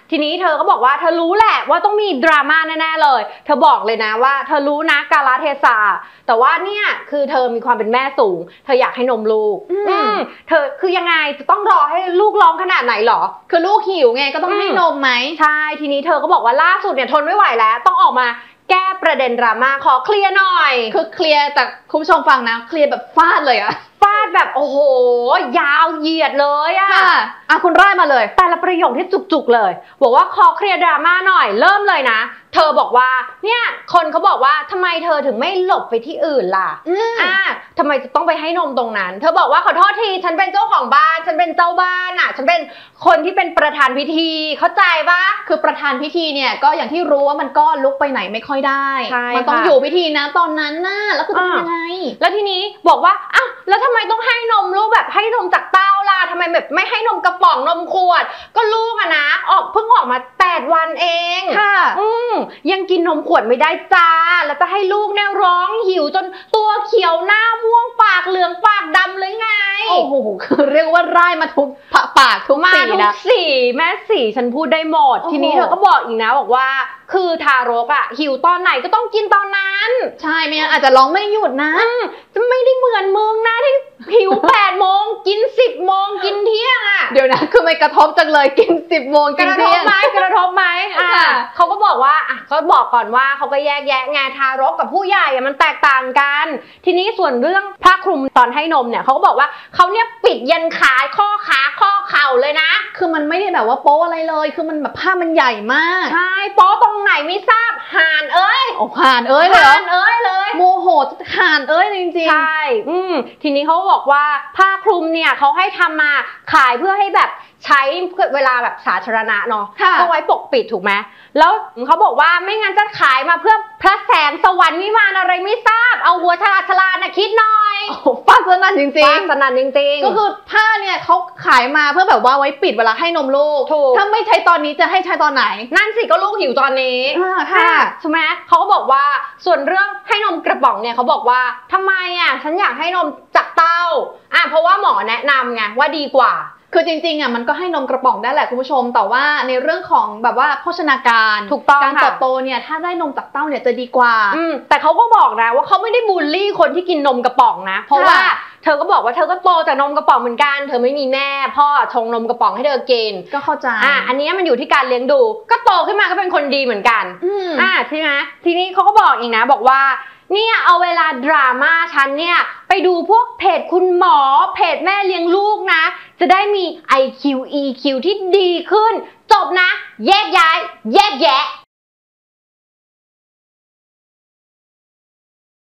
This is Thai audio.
ทีนี้เธอก็บอกว่าเธอรู้แหละว่าต้องมีดราม่าแน่ๆเลยเธอบอกเลยนะว่าเธอรู้นะกาลเทศะแต่ว่าเนี่ยคือเธอมีความเป็นแม่สูงเธออยากให้นมลูกเธอคือยังไงจะต้องรอให้ลูกร้องขนาดไหนหรอคือลูกหิวไงก็ต้องให้นมไหมใช่ทีนี้เธอก็บอกว่าล่าสุดเนี่ยทนไม่ไหวแล้วต้องออกมาแก้ประเด็นดราม่าขอเคลียร์หน่อยคือเคลียร์แต่คุณผู้ชมฟังนะเคลียร์แบบฟาดเลยอะฟาดแบบโอ้โหยาวเหยียดเลยอะคุณร่ายมาเลยแต่ละประโยคที่จุกๆเลยบอกว่าขอเคลียร์ดราม่าหน่อยเริ่มเลยนะเธอบอกว่าเนี่ยคนเขาบอกว่าทำไมเธอถึงไม่หลบไปที่อื่นล่ะทำไมจะต้องไปให้นมตรงนั้นเธอบอกว่าขอโทษทีฉันเป็นเจ้าของบ้านฉันเป็นเจ้าบ้านอ่ะฉันเป็นคนที่เป็นประธานพิธีเข้าใจปะคือประธานพิธีเนี่ยก็อย่างที่รู้ว่ามันก็ลุกไปไหนไม่ค่อยได้มันต้องอยู่พิธีนะตอนนั้นน่ะแล้วคือทำยังไงแล้วทีนี้บอกว่าอ้าวแล้วทำไมต้องให้นมลูกแบบให้นมจากเต้าล่ะทำไมแบบไม่ให้นมกระป๋องนมขวดก็ลูกอะนะเพิ่งออกมา8 วันเองค่ะยังกินนมขวดไม่ได้จ้าแล้วจะให้ลูกเนี่ยร้องหิวจนตัวเขียวหน้าม่วงปากเหลืองปากดำเลยไงโอ้โหคือเรียกว่าร่ายมาทุกปากทุกสีนะแม่สีฉันพูดได้หมดทีนี้เธอก็บอกอีกนะบอกว่าคือทารกอะหิวตอนไหนก็ต้องกินตอนนั้นใช่ไม่งั้นอาจจะร้องไม่หยุดนะจะไม่ได้เหมือนมึงนะที่หิว8 โมงกิน10 โมงกินเที่ยงอะเดี๋ยวนะคือไม่กระทบจังเลยกิน10 โมงกินเที่ยงกระทบไหมเขาก็บอกว่าเขาบอกก่อนว่าเขาก็แยกแยะไงทารกกับผู้ใหญ่มันแตกต่างกันทีนี้ส่วนเรื่องผ้าคลุมตอนให้นมเนี่ยเขาก็บอกว่าเขาเนี่ยปิดยันขาข้อเข่าเลยนะคือมันไม่ได้แบบว่าโป๊อะไรเลยคือมันแบบผ้ามันใหญ่มากใช่โป๊ตรงไหนไม่ทราบห่านเอ้ยห่านเอ้ยเลยห่านเอ้ยเลยโมโหห่านเอ้ยจริงๆใช่ทีนี้เขาบอกว่าผ้าคลุมเนี่ยเขาให้ทำมาขายเพื่อให้แบบใช้เวลาแบบสาธารณะเนาะเพื่อไว้ปกปิดถูกไหมแล้วเขาบอกว่าไม่งั้นจะขายมาเพื่อพระแสงสวรรค์วิมานอะไรไม่ทราบเอาหัวฉลาดนะคิดหน่อยฟาดสนั่นจริงๆฟาดสนั่นจริงๆก็คือผ้าเนี่ยเขาขายมาเพื่อแบบว่าไว้ปิดเวลาให้นมลูกถ้าไม่ใช้ตอนนี้จะให้ใช้ตอนไหนนั่นสิก็ลูกหิวตอนนี้ค่ะใช่ไหมเขาก็บอกว่าส่วนเรื่องให้นมกระป๋องเนี่ยเขาบอกว่าทำไมฉันอยากให้นมจากเต้าเพราะว่าหมอแนะนำไงว่าดีกว่าคือจริงๆมันก็ให้นมกระป๋องได้แหละคุณผู้ชมแต่ว่าในเรื่องของแบบว่าโภชนาการถูกต้องการเติบโตเนี่ยถ้าได้นมจากเต้าเนี่ยจะดีกว่าแต่เขาก็บอกนะว่าเขาไม่ได้บูลลี่คนที่กินนมกระป๋องนะเพราะว่าเธอก็บอกว่าเธอก็โตจากนมกระป๋องเหมือนกันเธอไม่มีแม่พ่อชงนมกระป๋องให้เธอกินก็เข้าใจอันนี้มันอยู่ที่การเลี้ยงดูก็โตขึ้นมาก็เป็นคนดีเหมือนกันใช่ไหมทีนี้เขาก็บอกอีกนะบอกว่าเนี่ยเอาเวลาดราม่าฉันเนี่ยไปดูพวกเพจคุณหมอเพจแม่เลี้ยงลูกนะจะได้มี IQ EQ ที่ดีขึ้นจบนะแยกย้ายแยกแยะ